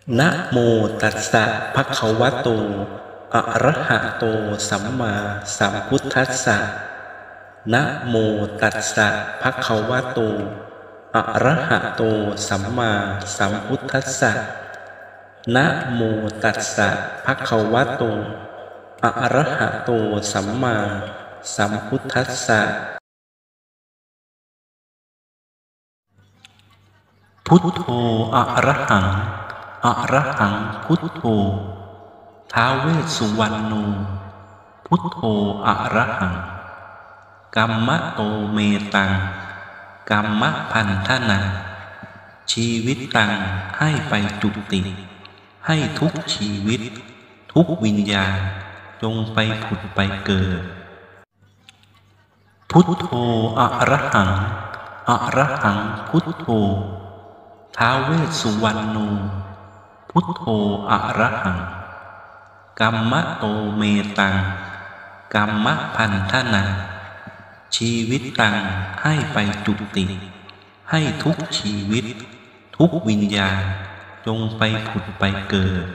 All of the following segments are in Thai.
นะโมตัสสะภะคะวะโตอะระหะโตสัมมาสัมพุทธัสสะนะโมตัสสะภะคะวะโตอะระหะโตสัมมาสัมพุทธัสสะนะโมตัสสะภะคะวะโตอะระหะโตสัมมาสัมพุทธัสสะพุทโธอะระหังอะระหังพุทโธท้าวเวสสุวรรณโนพุทโธอะระหังกัมมะโตเมตังกัมมะพันธนาชีวิตตังให้ไปจุติให้ทุกชีวิตทุกวิญญาณจงไปผุดไปเกิดพุทโธอะระหังอะระหังพุทโธท้าวเวสสุวรรณโนพุทโธอะระหังกัมมะโตเมตังกัมมะพันธนาชีวิตตังให้ไปจุติให้ทุกชีวิตทุกวิญญาณจงไปผุดไปเกิด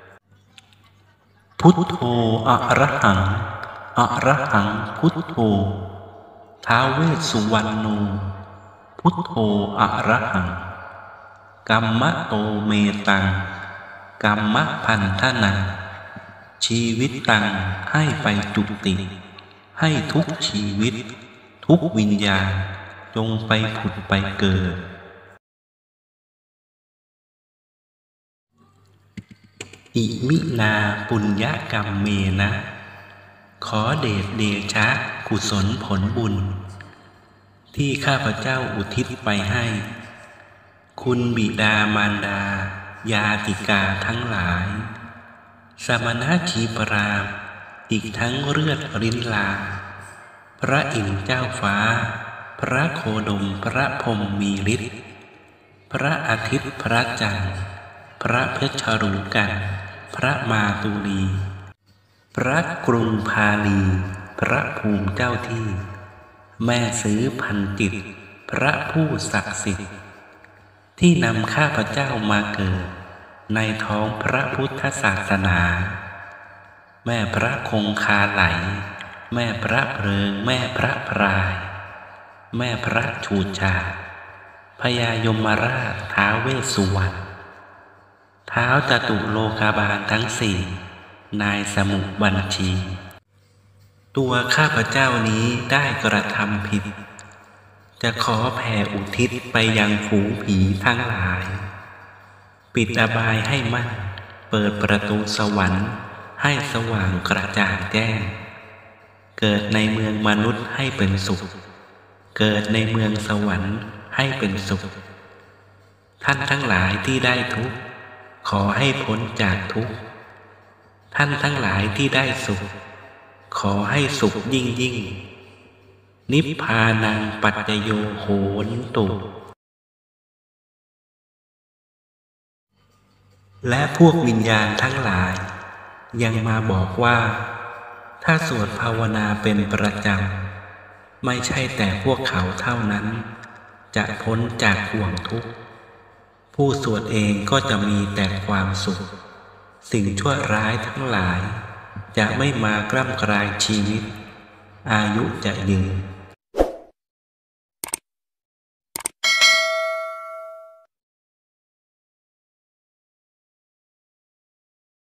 พุทโธอะระหังอะระหังพุทโธท้าวเวสสุวรรณโนพุทโธอะระหังกัมมะโตเมตังกัมมะพันธนาชีวิตตังให้ไปจุติให้ทุกชีวิตทุกวิญญาณจงไปผุดไปเกิดอิมินาปุญญกรรมเมนะขอเดชเดชะกุศลผลบุญที่ข้าพเจ้าอุทิศไปให้คุณบิดามารดายาติกาทั้งหลายสมณชีพรามอีกทั้งเลือดรินลาพระอินทร์เจ้าฟ้าพระโคดมพระพรหมมีฤทธิ์พระอาทิตย์พระจันทร์พระเพชรรูกันพระมาตุลีพระกรุงพาลีพระภูมิเจ้าที่แม่ซื้อพันจิตพระผู้ศักดิ์สิทธิ์ที่นำข้าพเจ้ามาเกิดในท้องพระพุทธศาสนาแม่พระคงคาไหลแม่พระเพลิงแม่พระพรายแม่พระฉูดฉาดพญายมราชท้าวเวสสุวรรณท้าวจตุโลกบาลทั้งสี่นายสมุบัญชีตัวข้าพเจ้านี้ได้กระทำผิดจะขอแผ่อุทิศไปยังฝูงผีทั้งหลายปิดอบายให้มั่นเปิดประตูสวรรค์ให้สว่างกระจ่างแจ้งเกิดในเมืองมนุษย์ให้เป็นสุขเกิดในเมืองสวรรค์ให้เป็นสุขท่านทั้งหลายที่ได้ทุกข์ขอให้พ้นจากทุกข์ท่านทั้งหลายที่ได้สุขขอให้สุขยิ่งยิ่งนิพพานังปัจจโยโหนตุและพวกวิญญาณทั้งหลายยังมาบอกว่าถ้าสวดภาวนาเป็นประจำไม่ใช่แต่พวกเขาเท่านั้นจะพ้นจากห่วงทุกข์ผู้สวดเองก็จะมีแต่ความสุขสิ่งชั่วร้ายทั้งหลายจะไม่มากล้ำกลายชีวิตอายุจะยืน